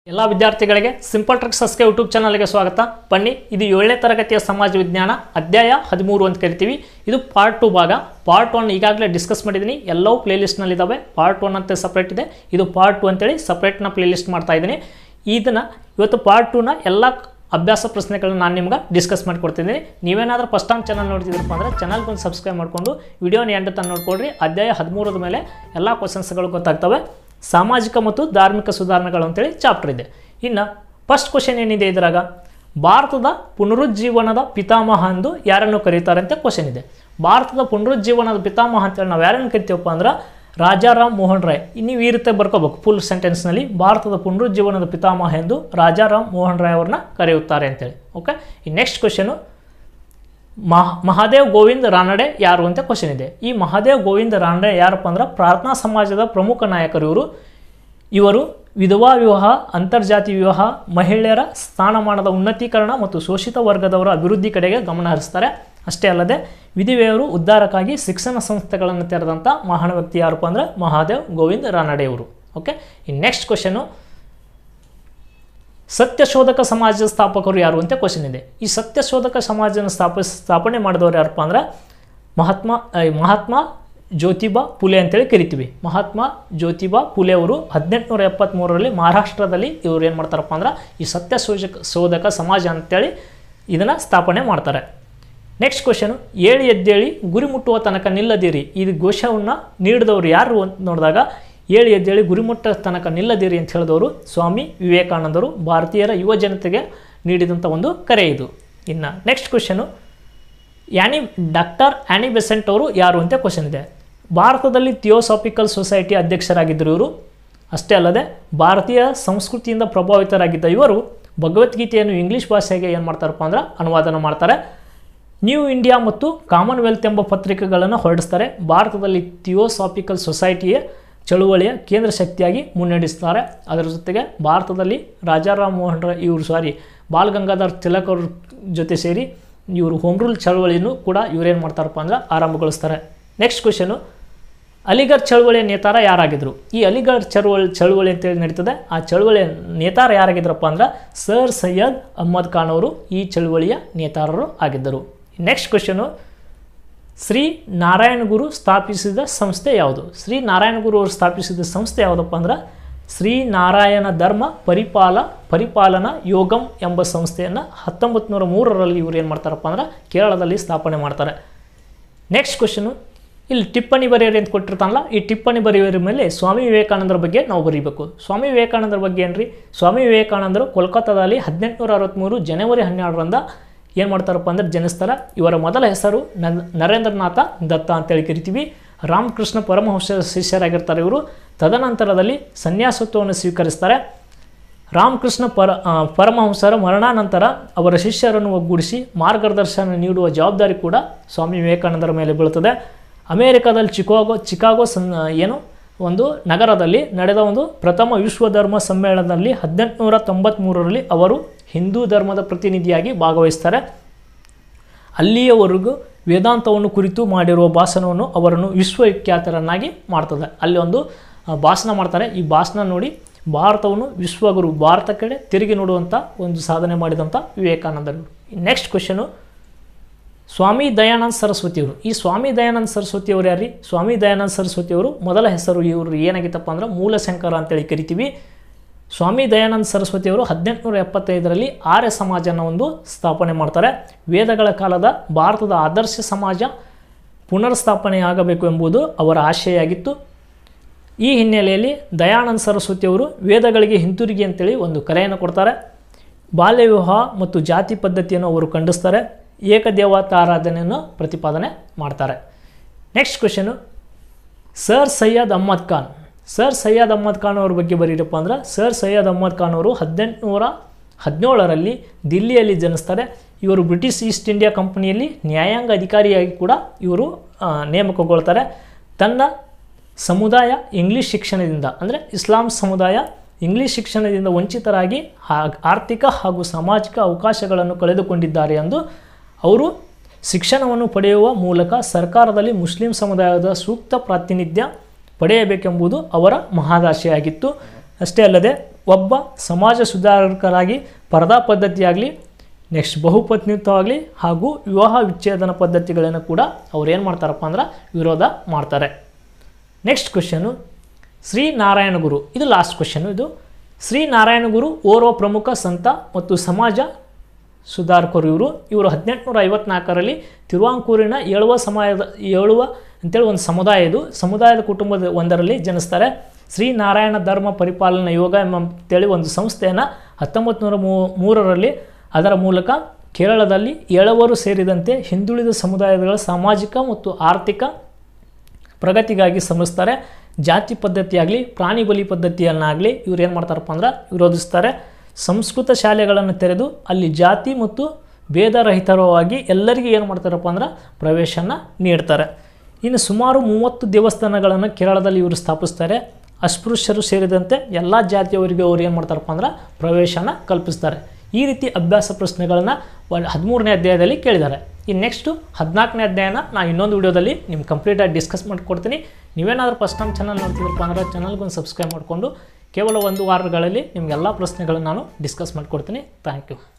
ಎಲ್ಲ ವಿದ್ಯಾರ್ಥಿಗಳಿಗೆ simple ಟ್ರಿಕ್ಸ್ಗೆ YouTube ಚಾನಲ್ಗೆ ಸ್ವಾಗತ. ಬನ್ನಿ, ಇದು 7ನೇ ತರಗತಿಯ ಸಮಾಜ ವಿಜ್ಞಾನ ಅಧ್ಯಾಯ 13 ಅಂತ ಕರಿತೀವಿ. ಇದು ಪಾರ್ಟ್ 2 ಭಾಗ. ಪಾರ್ಟ್ 1 ಈಗಾಗಲೇ ಡಿಸ್ಕಸ್ ಮಾಡಿದ್ದೀನಿ, ಎಲ್ಲವೂ ಪ್ಲೇಲಿಸ್ಟ್ನಲ್ಲಿ ಇದ್ದಾವೆ. ಪಾರ್ಟ್ 1 ಅಂತ ಸಪ್ರೇಟ್ ಇದೆ, ಇದು ಪಾರ್ಟ್ 2 ಅಂತೇಳಿ ಸಪ್ರೇಟ್ನ ಪ್ಲೇಲಿಸ್ಟ್ ಮಾಡ್ತಾ ಇದ್ದೀನಿ. ಇದನ್ನು ಇವತ್ತು ಪಾರ್ಟ್ 2ನ ಎಲ್ಲ ಅಭ್ಯಾಸ ಪ್ರಶ್ನೆಗಳನ್ನ ನಾನು ನಿಮ್ಗೆ ಡಿಸ್ಕಸ್ ಮಾಡಿಕೊಡ್ತಿದ್ದೀನಿ. ನೀವೇನಾದರೂ ಫಸ್ಟ್ ಟೈಮ್ ಚಾನಲ್ ನೋಡ್ತಿದ್ರಪ್ಪ ಅಂದರೆ ಚಾನಲ್ಗೊಂದು ಸಬ್ಸ್ಕ್ರೈಬ್ ಮಾಡಿಕೊಂಡು ವಿಡಿಯೋನ ಎಂಡ್ ತನಕ ನೋಡ್ಕೊಳ್ರಿ. ಅಧ್ಯಾಯ 13 ಮೇಲೆ ಎಲ್ಲ ಕ್ವಶನ್ಸ್ಗಳು ಗೊತ್ತಾಗ್ತವೆ. ಸಾಮಾಜಿಕ ಮತ್ತು ಧಾರ್ಮಿಕ ಸುಧಾರಣೆಗಳು ಅಂತೇಳಿ ಚಾಪ್ಟರ್ ಇದೆ. ಇನ್ನು ಫಸ್ಟ್ ಕ್ವಶನ್ ಏನಿದೆ ಇದ್ರಾಗ, ಭಾರತದ ಪುನರುಜ್ಜೀವನದ ಪಿತಾಮಹ ಎಂದು ಯಾರನ್ನು ಕರೀತಾರೆ ಅಂತ ಕ್ವಶನ್ ಇದೆ. ಭಾರತದ ಪುನರುಜ್ಜೀವನದ ಪಿತಾಮಹ ಅಂತೇಳಿ ನಾವು ಯಾರನ್ನು ಕರಿತೀವಪ್ಪ ಅಂದ್ರೆ ರಾಜಾರಾಮ್ ಮೋಹನ್ ರಾಯ್. ನೀವು ಈ ರೀತಿ ಬರ್ಕೋಬೇಕು ಫುಲ್ ಸೆಂಟೆನ್ಸ್ನಲ್ಲಿ, ಭಾರತದ ಪುನರುಜ್ಜೀವನದ ಪಿತಾಮಹ ಎಂದು ರಾಜಾರಾಮ್ ಮೋಹನ್ ರಾಯ್ ಅವ್ರನ್ನ ಕರೆಯುತ್ತಾರೆ ಅಂತೇಳಿ. ಓಕೆ, ಈ ನೆಕ್ಸ್ಟ್ ಕ್ವಶನು, ಮಹಾದೇವ್ ಗೋವಿಂದ್ ರಾನಡೆ ಯಾರು ಅಂತ ಕ್ವಶನ್ ಇದೆ. ಈ ಮಹಾದೇವ್ ಗೋವಿಂದ್ ರಾನಡೆ ಯಾರಪ್ಪ ಅಂದ್ರೆ ಪ್ರಾರ್ಥನಾ ಸಮಾಜದ ಪ್ರಮುಖ ನಾಯಕರು. ಇವರು ವಿಧವಾ ವಿವಾಹ, ಅಂತರ್ಜಾತಿ ವಿವಾಹ, ಮಹಿಳೆಯರ ಸ್ಥಾನಮಾನದ ಉನ್ನತೀಕರಣ ಮತ್ತು ಶೋಷಿತ ವರ್ಗದವರ ಅಭಿವೃದ್ಧಿ ಕಡೆಗೆ ಗಮನ ಹರಿಸ್ತಾರೆ. ಅಷ್ಟೇ ಅಲ್ಲದೆ ವಿಧವೆಯರು ಉದ್ಧಾರಕ್ಕಾಗಿ ಶಿಕ್ಷಣ ಸಂಸ್ಥೆಗಳನ್ನು ತೆರೆದಂಥ ಮಹಾನ್ ವ್ಯಕ್ತಿ ಯಾರಪ್ಪ ಅಂದರೆ ಮಹಾದೇವ್ ಗೋವಿಂದ್ ರಾನಡೆಯವರು. ಓಕೆ, ಈ ನೆಕ್ಸ್ಟ್ ಕ್ವಶನು, ಸತ್ಯಶೋಧಕ ಸಮಾಜದ ಸ್ಥಾಪಕರು ಯಾರು ಅಂತ ಕ್ವಶನ್ ಇದೆ. ಈ ಸತ್ಯಶೋಧಕ ಸಮಾಜನ ಸ್ಥಾಪನೆ ಮಾಡಿದವರು ಯಾರಪ್ಪ ಅಂದ್ರೆ ಮಹಾತ್ಮ ಜ್ಯೋತಿಬಾ ಫುಲೆ ಅಂತೇಳಿ ಕರಿತೀವಿ. ಮಹಾತ್ಮ ಜ್ಯೋತಿಬಾ ಫುಲೆ ಅವರು 1873ರಲ್ಲಿ ಮಹಾರಾಷ್ಟ್ರದಲ್ಲಿ ಇವರು ಏನು ಮಾಡ್ತಾರಪ್ಪ ಅಂದ್ರೆ ಈ ಸತ್ಯಶೋಧಕ ಸಮಾಜ ಅಂತೇಳಿ ಇದನ್ನು ಸ್ಥಾಪನೆ ಮಾಡ್ತಾರೆ. ನೆಕ್ಸ್ಟ್ ಕ್ವಶನು, ಏಳಿ ಎದ್ದೇಳಿ ಗುರಿ ಮುಟ್ಟುವ ತನಕ ನಿಲ್ಲದಿರಿ. ಈ ಘೋಷವನ್ನು ನೀಡಿದವರು ಯಾರು ಅಂತ ನೋಡಿದಾಗ, ಏಳಿ ಎದ್ದೇಳಿ ಗುರಿ ಮುಟ್ಟೋ ತನಕ ನಿಲ್ಲದಿರಿ ಅಂತ ಹೇಳಿದವರು ಸ್ವಾಮಿ ವಿವೇಕಾನಂದರು. ಭಾರತೀಯರ ಯುವ ಜನತೆಗೆ ನೀಡಿದಂಥ ಒಂದು ಕರೆ ಇದು. ಇನ್ನು next question, doctor Annie Besant ಅವರು ಯಾರು ಅಂತ ಕ್ವಶನ್ ಇದೆ. ಭಾರತದಲ್ಲಿ ಥಿಯೋಸಾಫಿಕಲ್ ಸೊಸೈಟಿ ಅಧ್ಯಕ್ಷರಾಗಿದ್ದರು ಇವರು. ಅಷ್ಟೇ ಅಲ್ಲದೆ ಭಾರತೀಯ ಸಂಸ್ಕೃತಿಯಿಂದ ಪ್ರಭಾವಿತರಾಗಿದ್ದ ಇವರು ಭಗವದ್ಗೀತೆಯನ್ನು ಇಂಗ್ಲೀಷ್ ಭಾಷೆಗೆ ಏನು ಮಾಡ್ತಾರಪ್ಪ ಅಂದ್ರೆ ಅನುವಾದನ ಮಾಡ್ತಾರೆ. ನ್ಯೂ ಇಂಡಿಯಾ ಮತ್ತು ಕಾಮನ್ವೆಲ್ತ್ ಎಂಬ ಪತ್ರಿಕೆಗಳನ್ನು ಹೊರಡಿಸ್ತಾರೆ. ಭಾರತದಲ್ಲಿ ಥಿಯೋಸಾಫಿಕಲ್ ಸೊಸೈಟಿಯ ಚಳುವಳಿಯ ಕೇಂದ್ರ ಶಕ್ತಿಯಾಗಿ ಮುನ್ನಡೆಸ್ತಾರೆ. ಅದರ ಜೊತೆಗೆ ಭಾರತದಲ್ಲಿ ರಾಜಾರಾಮ್ ಮೋಹನ್ ರಾಯ್ ಇವರು ಬಾಲ್ ಗಂಗಾಧರ್ ತಿಲಕ್ ಅವ್ರ ಜೊತೆ ಸೇರಿ ಇವರು ಹೋಮ್ ರೂಲ್ ಚಳುವಳಿಯನ್ನು ಕೂಡ ಇವರೇನು ಮಾಡ್ತಾರಪ್ಪ ಅಂದ್ರೆ ಆರಂಭಗೊಳಿಸ್ತಾರೆ. ನೆಕ್ಸ್ಟ್ ಕ್ವಶನು, ಅಲಿಗಢ್ ಚಳುವಳಿಯ ನೇತಾರ ಯಾರಾಗಿದ್ದರು. ಈ ಅಲಿಗಢ್ ಚಳುವಳಿ ಅಂತೇಳಿ ನಡೀತದೆ. ಆ ಚಳುವಳಿಯ ನೇತಾರ ಯಾರಾಗಿದ್ರಪ್ಪ ಅಂದ್ರೆ ಸರ್ ಸೈಯದ್ ಅಹ್ಮದ್ ಖಾನ್ ಅವರು ಈ ಚಳುವಳಿಯ ನೇತಾರರು ಆಗಿದ್ದರು. ನೆಕ್ಸ್ಟ್ ಕ್ವಶನು, ಶ್ರೀ ನಾರಾಯಣ ಗುರು ಸ್ಥಾಪಿಸಿದ ಸಂಸ್ಥೆ ಯಾವುದು. ಶ್ರೀ ನಾರಾಯಣ ಗುರು ಅವರು ಸ್ಥಾಪಿಸಿದ ಸಂಸ್ಥೆ ಯಾವುದಪ್ಪ ಅಂದ್ರೆ ಶ್ರೀ ನಾರಾಯಣ ಧರ್ಮ ಪರಿಪಾಲನಾ ಯೋಗಂ ಎಂಬ ಸಂಸ್ಥೆಯನ್ನು 1903ರಲ್ಲಿ ಇವರು ಏನು ಮಾಡ್ತಾರಪ್ಪ ಅಂದ್ರೆ ಕೇರಳದಲ್ಲಿ ಸ್ಥಾಪನೆ ಮಾಡ್ತಾರೆ. ನೆಕ್ಸ್ಟ್ ಕ್ವಶನು, ಇಲ್ಲಿ ಟಿಪ್ಪಣಿ ಬರೆಯಿರಿ ಅಂತ ಕೊಟ್ಟಿರ್ತಾನಲ್ಲ, ಈ ಟಿಪ್ಪಣಿ ಬರೆಯೋರ ಮೇಲೆ ಸ್ವಾಮಿ ವಿವೇಕಾನಂದರ ಬಗ್ಗೆ ನಾವು ಬರೀಬೇಕು. ಸ್ವಾಮಿ ವಿವೇಕಾನಂದರ ಬಗ್ಗೆ ಏನ್ರಿ, ಸ್ವಾಮಿ ವಿವೇಕಾನಂದರು ಕೋಲ್ಕತ್ತಾದಲ್ಲಿ 1863 ಜನವರಿ 12ರಂದ ಏನು ಮಾಡ್ತಾರಪ್ಪ ಅಂದ್ರೆ ಜನಿಸ್ತಾರೆ. ಇವರ ಮೊದಲ ಹೆಸರು ನರೇಂದ್ರನಾಥ ದತ್ತ ಅಂತೇಳಿ ಕರಿತೀವಿ. ರಾಮಕೃಷ್ಣ ಪರಮಹಂಸರ ಶಿಷ್ಯರಾಗಿರ್ತಾರೆ ಇವರು. ತದನಂತರದಲ್ಲಿ ಸನ್ಯಾಸತ್ವವನ್ನು ಸ್ವೀಕರಿಸ್ತಾರೆ. ರಾಮಕೃಷ್ಣ ಪರಮಹಂಸರ ಮರಣಾನಂತರ ಅವರ ಶಿಷ್ಯರನ್ನು ಒಗ್ಗೂಡಿಸಿ ಮಾರ್ಗದರ್ಶನ ನೀಡುವ ಜವಾಬ್ದಾರಿ ಕೂಡ ಸ್ವಾಮಿ ವಿವೇಕಾನಂದರ ಮೇಲೆ ಬೀಳುತ್ತದೆ. ಅಮೇರಿಕಾದಲ್ಲಿ ಚಿಕಾಗೋ ಒಂದು ನಗರದಲ್ಲಿ ನಡೆದ ಒಂದು ಪ್ರಥಮ ವಿಶ್ವ ಧರ್ಮ ಸಮ್ಮೇಳನದಲ್ಲಿ 1893ರಲ್ಲಿ ಅವರು ಹಿಂದೂ ಧರ್ಮದ ಪ್ರತಿನಿಧಿಯಾಗಿ ಭಾಗವಹಿಸ್ತಾರೆ. ಅಲ್ಲಿಯವರೆಗೂ ವೇದಾಂತವನ್ನು ಕುರಿತು ಮಾಡಿರುವ ಭಾಷಣವನ್ನು ಅವರನ್ನು ವಿಶ್ವವಿಖ್ಯಾತರನ್ನಾಗಿ ಮಾಡ್ತದೆ. ಅಲ್ಲಿ ಒಂದು ಭಾಷಣ ಮಾಡ್ತಾರೆ. ಈ ಭಾಷಣ ನೋಡಿ ಭಾರತವನ್ನು ವಿಶ್ವಗುರು, ಭಾರತ ಕಡೆ ತಿರುಗಿ ನೋಡುವಂಥ ಒಂದು ಸಾಧನೆ ಮಾಡಿದಂಥ ವಿವೇಕಾನಂದರು. ನೆಕ್ಸ್ಟ್ ಕ್ವಶನು, ಸ್ವಾಮಿ ದಯಾನಂದ ಸರಸ್ವತಿಯವರು. ಈ ಸ್ವಾಮಿ ದಯಾನಂದ ಸರಸ್ವತಿಯವರು ಯಾರು? ಸ್ವಾಮಿ ದಯಾನಂದ ಸರಸ್ವತಿಯವರು ಮೊದಲ ಹೆಸರು ಇವರು ಏನಾಗಿತ್ತಪ್ಪ ಅಂದ್ರೆ ಮೂಲಶಂಕರ ಅಂತೇಳಿ ಕರಿತೀವಿ. ಸ್ವಾಮಿ ದಯಾನಂದ ಸರಸ್ವತಿಯವರು 1875ರಲ್ಲಿ ಆರ್ಯ ಸಮಾಜನ ಒಂದು ಸ್ಥಾಪನೆ ಮಾಡ್ತಾರೆ. ವೇದಗಳ ಕಾಲದ ಭಾರತದ ಆದರ್ಶ ಸಮಾಜ ಪುನರ್ಸ್ಥಾಪನೆಯಾಗಬೇಕು ಎಂಬುದು ಅವರ ಆಶೆಯಾಗಿತ್ತು. ಈ ಹಿನ್ನೆಲೆಯಲ್ಲಿ ದಯಾನಂದ ಸರಸ್ವತಿಯವರು ವೇದಗಳಿಗೆ ಹಿಂತಿರುಗಿ ಅಂತೇಳಿ ಒಂದು ಕರೆಯನ್ನು ಕೊಡ್ತಾರೆ. ಬಾಲ್ಯ ವಿವಾಹ ಮತ್ತು ಜಾತಿ ಪದ್ಧತಿಯನ್ನು ಅವರು ಖಂಡಿಸ್ತಾರೆ. ಏಕದೇವತಾರಾಧನೆಯನ್ನು ಪ್ರತಿಪಾದನೆ ಮಾಡ್ತಾರೆ. Next question, sir Syed Ahmed Khan. Sir Syed Ahmed Khan ಅವ್ರ ಬಗ್ಗೆ ಬರೀರಪ್ಪ ಅಂದ್ರೆ ಸರ್ ಸೈಯದ್ ಅಹ್ಮದ್ ಖಾನ್ ಅವರು 1817ರಲ್ಲಿ ದಿಲ್ಲಿಯಲ್ಲಿ ಜನಿಸ್ತಾರೆ. ಇವರು ಬ್ರಿಟಿಷ್ ಈಸ್ಟ್ ಇಂಡಿಯಾ ಕಂಪನಿಯಲ್ಲಿ ನ್ಯಾಯಾಂಗ ಅಧಿಕಾರಿಯಾಗಿ ಕೂಡ ಇವರು ನೇಮಕಗೊಳ್ತಾರೆ. ತನ್ನ ಸಮುದಾಯ ಇಂಗ್ಲೀಷ್ ಶಿಕ್ಷಣದಿಂದ ಅಂದರೆ ಇಸ್ಲಾಂ ಸಮುದಾಯ ಇಂಗ್ಲೀಷ್ ಶಿಕ್ಷಣದಿಂದ ವಂಚಿತರಾಗಿ ಆರ್ಥಿಕ ಹಾಗೂ ಸಾಮಾಜಿಕ ಅವಕಾಶಗಳನ್ನು ಕಳೆದುಕೊಂಡಿದ್ದಾರೆ ಎಂದು ಅವರು ಶಿಕ್ಷಣವನ್ನು ಪಡೆಯುವ ಮೂಲಕ ಸರ್ಕಾರದಲ್ಲಿ ಮುಸ್ಲಿಂ ಸಮುದಾಯದ ಸೂಕ್ತ ಪ್ರಾತಿನಿಧ್ಯ ಪಡೆಯಬೇಕೆಂಬುದು ಅವರ ಮಹದಾಶೆಯಾಗಿತ್ತು. ಅಷ್ಟೇ ಅಲ್ಲದೆ ಒಬ್ಬ ಸಮಾಜ ಸುಧಾರಕರಾಗಿ ಪರದಾ ಪದ್ಧತಿಯಾಗಲಿ, ನೆಕ್ಸ್ಟ್ ಬಹುಪತ್ನಿತ್ವ ಆಗಲಿ ಹಾಗೂ ವಿವಾಹ ವಿಚ್ಛೇದನ ಪದ್ಧತಿಗಳನ್ನು ಕೂಡ ಅವ್ರು ಏನು ಮಾಡ್ತಾರಪ್ಪ ಅಂದ್ರೆ ವಿರೋಧ ಮಾಡ್ತಾರೆ. ನೆಕ್ಸ್ಟ್ ಕ್ವೆಶನು, ಶ್ರೀನಾರಾಯಣ ಗುರು, ಇದು ಲಾಸ್ಟ್ ಕ್ವೆಶನು. ಇದು ಶ್ರೀನಾರಾಯಣ ಗುರು ಓರ್ವ ಪ್ರಮುಖ ಸಂತ ಮತ್ತು ಸಮಾಜ ಸುಧಾರಕರು. ಇವರು 1854ರಲ್ಲಿ ತಿರುವಾಂಕೂರಿನ ಏಳುವ ಅಂತೇಳಿ ಒಂದು ಸಮುದಾಯದ ಕುಟುಂಬದ ಒಂದರಲ್ಲಿ ಜನಿಸ್ತಾರೆ. ಶ್ರೀನಾರಾಯಣ ಧರ್ಮ ಪರಿಪಾಲನಾ ಯೋಗ ಅಂತೇಳಿ ಒಂದು ಸಂಸ್ಥೆಯನ್ನು 1903ರಲ್ಲಿ ಅದರ ಮೂಲಕ ಕೇರಳದಲ್ಲಿ ಏಳವರು ಸೇರಿದಂತೆ ಹಿಂದುಳಿದ ಸಮುದಾಯಗಳ ಸಾಮಾಜಿಕ ಮತ್ತು ಆರ್ಥಿಕ ಪ್ರಗತಿಗಾಗಿ ಶ್ರಮಿಸ್ತಾರೆ. ಜಾತಿ ಪದ್ಧತಿಯಾಗಲಿ ಪ್ರಾಣಿ ಬಲಿ ಪದ್ಧತಿಯನ್ನಾಗಲಿ ಇವ್ರು ಏನು ಮಾಡ್ತಾರಪ್ಪ ಅಂದ್ರೆ ವಿರೋಧಿಸ್ತಾರೆ. ಸಂಸ್ಕೃತ ಶಾಲೆಗಳನ್ನು ತೆರೆದು ಅಲ್ಲಿ ಜಾತಿ ಮತ್ತು ಭೇದರಹಿತವಾಗಿ ಎಲ್ಲರಿಗೂ ಏನು ಮಾಡ್ತಾರಪ್ಪ ಅಂದ್ರೆ ಪ್ರವೇಶನ ನೀಡ್ತಾರೆ. ಇನ್ನು ಸುಮಾರು 30 ದೇವಸ್ಥಾನಗಳನ್ನು ಕೇರಳದಲ್ಲಿ ಇವರು ಸ್ಥಾಪಿಸ್ತಾರೆ. ಅಸ್ಪೃಶ್ಯರು ಸೇರಿದಂತೆ ಎಲ್ಲ ಜಾತಿಯವರಿಗೆ ಅವ್ರು ಏನು ಮಾಡ್ತಾರಪ್ಪ ಅಂದ್ರೆ ಪ್ರವೇಶನ ಕಲ್ಪಿಸ್ತಾರೆ. ಈ ರೀತಿ ಅಭ್ಯಾಸ ಪ್ರಶ್ನೆಗಳನ್ನು 13ನೇ ಅಧ್ಯಾಯದಲ್ಲಿ ಕೇಳಿದ್ದಾರೆ. ಇನ್ನು ನೆಕ್ಸ್ಟು 14ನೇ ಅಧ್ಯಾಯನ ನಾನು ಇನ್ನೊಂದು ವಿಡಿಯೋದಲ್ಲಿ ನಿಮ್ಗೆ ಕಂಪ್ಲೀಟಾಗಿ ಡಿಸ್ಕಸ್ ಮಾಡಿಕೊಡ್ತೀನಿ. ನೀವೇನಾದರೂ ಫಸ್ಟ್ ಟೈಮ್ ಚಾನಲ್ ನೋಡ್ತಿದ್ರಪ್ಪ ಅಂದರೆ ಚಾನಲ್ಗೊಂದು ಸಬ್ಸ್ಕ್ರೈಬ್ ಮಾಡಿಕೊಂಡು ಕೇವಲ 1 ವಾರಗಳಲ್ಲಿ ನಿಮಗೆಲ್ಲ ಪ್ರಶ್ನೆಗಳನ್ನು ನಾನು ಡಿಸ್ಕಸ್ ಮಾಡಿಕೊಡ್ತೀನಿ. Thank you.